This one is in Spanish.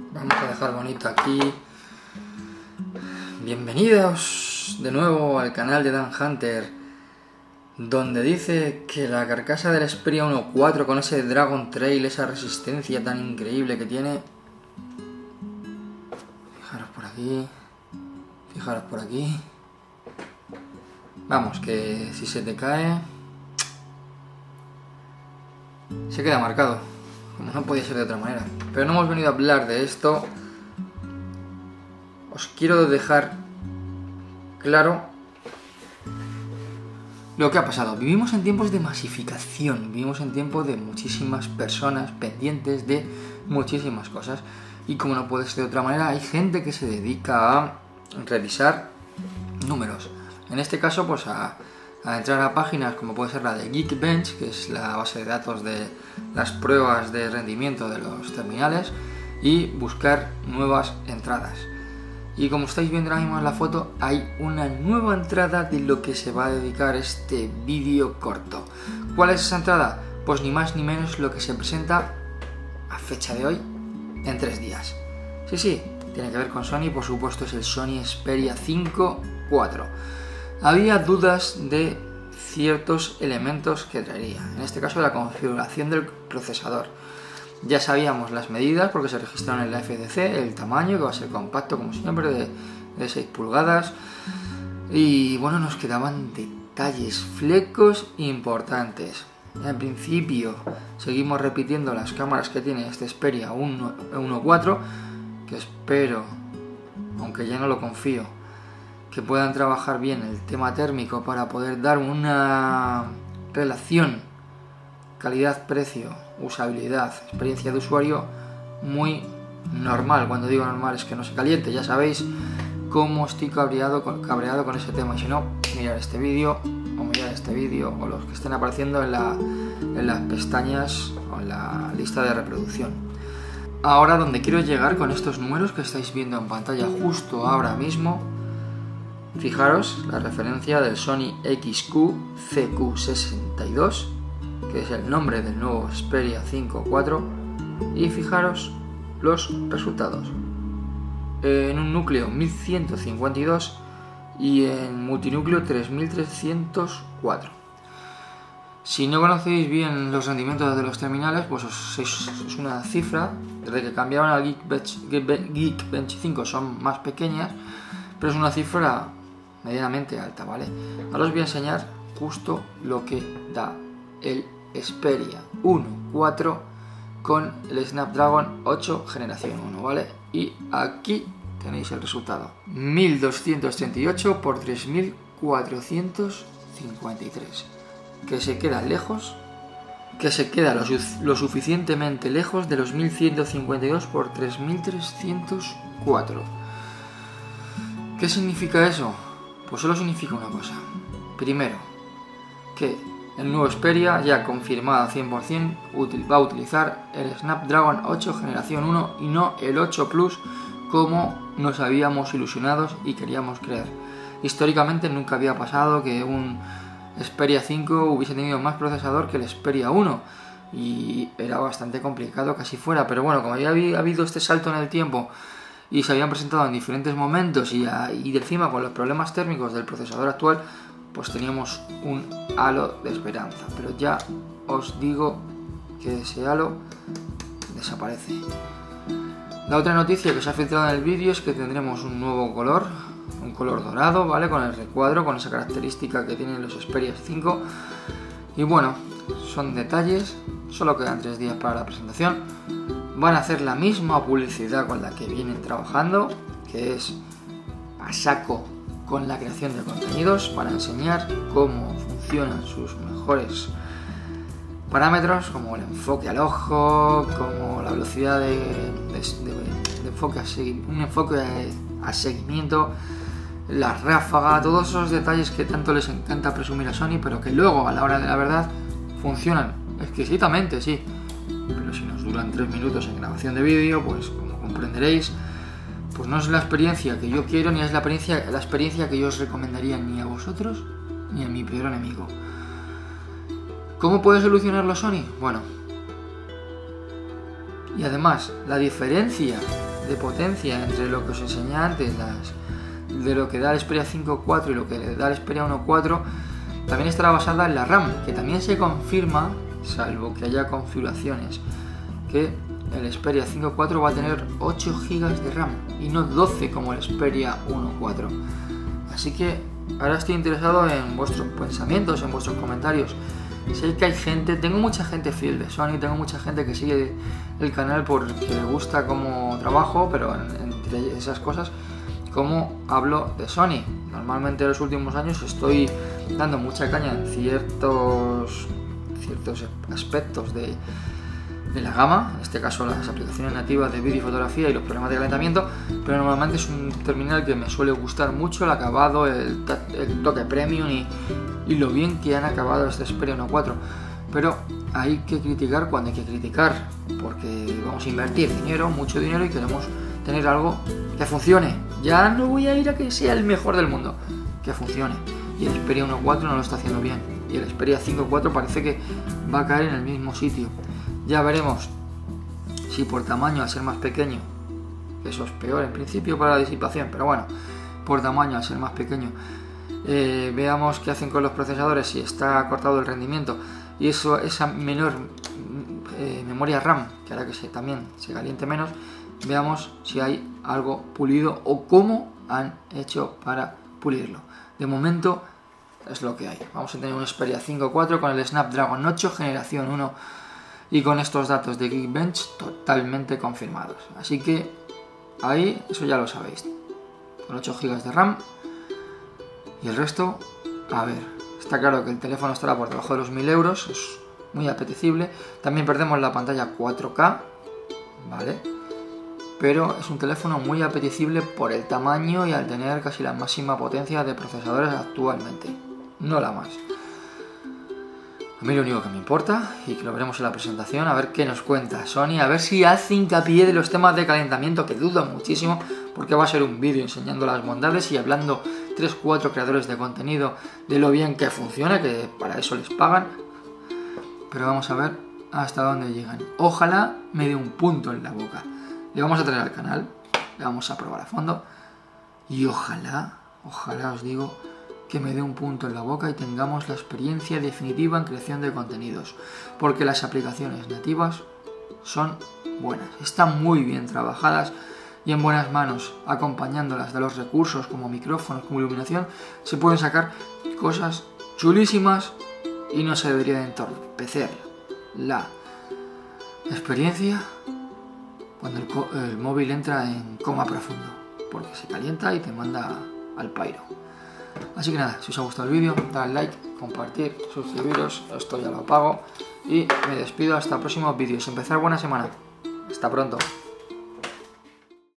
Vamos a dejar bonito aquí. Bienvenidos de nuevo al canal de Dan Hunter, donde dice que la carcasa del Xperia 1.4 con ese Dragon Trail, esa resistencia tan increíble que tiene. Fijaros por aquí. Fijaros por aquí. Vamos, que si se te cae se queda marcado, como no podía ser de otra manera. Pero no hemos venido a hablar de esto. Os quiero dejar claro lo que ha pasado. Vivimos en tiempos de masificación, vivimos en tiempos de muchísimas personas pendientes de muchísimas cosas. Y como no puede ser de otra manera, hay gente que se dedica a revisar números. En este caso, pues a entrar a páginas como puede ser la de Geekbench, que es la base de datos de las pruebas de rendimiento de los terminales, y buscar nuevas entradas. Y como estáis viendo ahora mismo en la foto, hay una nueva entrada de lo que se va a dedicar este vídeo corto. ¿Cuál es esa entrada? Pues ni más ni menos lo que se presenta a fecha de hoy en 3 días. Sí, tiene que ver con Sony, por supuesto es el Sony Xperia 5.4. Había dudas de ciertos elementos que traería, en este caso la configuración del procesador. Ya sabíamos las medidas porque se registraron en la FDC, el tamaño que va a ser compacto como siempre de 6 pulgadas. Y bueno, nos quedaban detalles, flecos importantes. En principio seguimos repitiendo las cámaras que tiene este Xperia 1.4, que espero, aunque ya no lo confío, que puedan trabajar bien el tema térmico para poder dar una relación calidad-precio, usabilidad, experiencia de usuario muy normal. Cuando digo normal es que no se caliente. Ya sabéis cómo estoy cabreado con ese tema. Si no, mirar este vídeo o los que estén apareciendo en las pestañas o en la lista de reproducción. Ahora, donde quiero llegar con estos números que estáis viendo en pantalla justo ahora mismo, fijaros la referencia del Sony XQ-CQ62, que es el nombre del nuevo Xperia 5.4, y fijaros los resultados. En un núcleo 1152 y en multinúcleo 3304. Si no conocéis bien los rendimientos de los terminales, pues es una cifra. Desde que cambiaron al Geekbench 5 son más pequeñas, pero es una cifra medianamente alta, ¿vale? Ahora os voy a enseñar justo lo que da el Xperia 1.4 con el Snapdragon 8 generación 1, ¿vale? Y aquí tenéis el resultado: 1238 por 3453, que se queda lejos, lo suficientemente lejos de los 1152 por 3304. ¿Qué significa eso? Pues solo significa una cosa. Primero, que el nuevo Xperia, ya confirmado 100%, va a utilizar el Snapdragon 8 generación 1 y no el 8 Plus como nos habíamos ilusionados y queríamos creer. Históricamente nunca había pasado que un Xperia 5 hubiese tenido más procesador que el Xperia 1 y era bastante complicado que así fuera, pero bueno, como había habido este salto en el tiempo y se habían presentado en diferentes momentos y de encima con los problemas térmicos del procesador actual, pues teníamos un halo de esperanza. Pero ya os digo que ese halo desaparece. La otra noticia que se ha filtrado en el vídeo es que tendremos un nuevo color, un color dorado, ¿vale? Con el recuadro, con esa característica que tienen los Xperia 5. Y bueno, son detalles, solo quedan 3 días para la presentación. Van a hacer la misma publicidad con la que vienen trabajando, que es a saco con la creación de contenidos, para enseñar cómo funcionan sus mejores parámetros, como el enfoque al ojo, como la velocidad de enfoque un enfoque a seguimiento, la ráfaga, todos esos detalles que tanto les encanta presumir a Sony, pero que luego a la hora de la verdad funcionan exquisitamente, sí. Pero si nos duran 3 minutos en grabación de vídeo, pues como comprenderéis, pues no es la experiencia que yo quiero, ni es la experiencia que yo os recomendaría ni a vosotros ni a mi peor enemigo. ¿Cómo puede solucionarlo Sony? Bueno, y además la diferencia de potencia entre lo que os enseñé antes, de lo que da el Xperia 5.4 y lo que da el Xperia 1.4, también estará basada en la RAM, que también se confirma, salvo que haya configuraciones, que el Xperia 5.4 va a tener 8 GB de RAM y no 12 como el Xperia 1.4. Así que ahora estoy interesado en vuestros pensamientos, en vuestros comentarios. Sé que hay gente, tengo mucha gente fiel de Sony, tengo mucha gente que sigue el canal porque le gusta cómo trabajo, pero entre esas cosas, cómo hablo de Sony. Normalmente en los últimos años estoy dando mucha caña en ciertos aspectos de la gama, en este caso las aplicaciones nativas de vídeo y fotografía y los problemas de calentamiento, pero normalmente es un terminal que me suele gustar mucho, el acabado, el toque premium y lo bien que han acabado este Xperia 1.4. Pero hay que criticar cuando hay que criticar, porque vamos a invertir dinero, mucho dinero, y queremos tener algo que funcione. Ya no voy a ir a que sea el mejor del mundo, que funcione. Y el Xperia 1.4 no lo está haciendo bien, y el Xperia 5.4 parece que va a caer en el mismo sitio. Ya veremos si por tamaño, al ser más pequeño, eso es peor en principio para la disipación, pero bueno, por tamaño, al ser más pequeño, veamos qué hacen con los procesadores, si está cortado el rendimiento y esa menor memoria RAM, que hará que también se caliente menos. Veamos si hay algo pulido o cómo han hecho para pulirlo. De momento es lo que hay. Vamos a tener un Xperia 5.4 con el Snapdragon 8 generación 1 y con estos datos de Geekbench totalmente confirmados. Así que ahí, eso ya lo sabéis. Con 8 GB de RAM y el resto, a ver, está claro que el teléfono estará por debajo de los 1000 euros, es muy apetecible. También perdemos la pantalla 4K, ¿vale? Pero es un teléfono muy apetecible por el tamaño y al tener casi la máxima potencia de procesadores actualmente, no la más. A mí lo único que me importa, y que lo veremos en la presentación, a ver qué nos cuenta Sony, a ver si hace hincapié de los temas de calentamiento, que dudo muchísimo, porque va a ser un vídeo enseñando las bondades y hablando 3-4 creadores de contenido de lo bien que funciona, que para eso les pagan. Pero vamos a ver hasta dónde llegan. Ojalá me dé un punto en la boca. Le vamos a traer al canal, le vamos a probar a fondo, y ojalá os digo, que me dé un punto en la boca y tengamos la experiencia definitiva en creación de contenidos, porque las aplicaciones nativas son buenas, están muy bien trabajadas y en buenas manos, acompañándolas de los recursos como micrófonos, como iluminación, se pueden sacar cosas chulísimas y no se debería de entorpecer la experiencia cuando el móvil entra en coma profundo, porque se calienta y te manda al pairo. Así que nada, si os ha gustado el vídeo, dale like, compartir, suscribiros, esto ya lo apago y me despido hasta próximos vídeos. Empezar buena semana. Hasta pronto.